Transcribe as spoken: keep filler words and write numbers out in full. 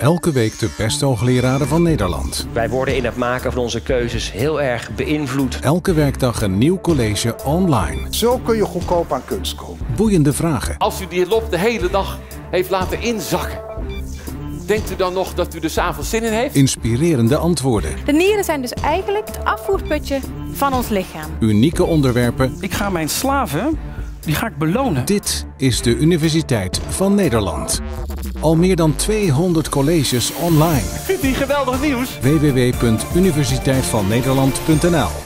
Elke week de beste hoogleraren van Nederland. Wij worden in het maken van onze keuzes heel erg beïnvloed. Elke werkdag een nieuw college online. Zo kun je goedkoop aan kunst komen. Boeiende vragen. Als u die lop de hele dag heeft laten inzakken, denkt u dan nog dat u er 's avonds zin in heeft? Inspirerende antwoorden. De nieren zijn dus eigenlijk het afvoerputje van ons lichaam. Unieke onderwerpen. Ik ga mijn slaven, die ga ik belonen. Dit is de Universiteit van Nederland. Al meer dan tweehonderd colleges online. Vindt u geweldig nieuws? w w w punt universiteit van nederland punt n l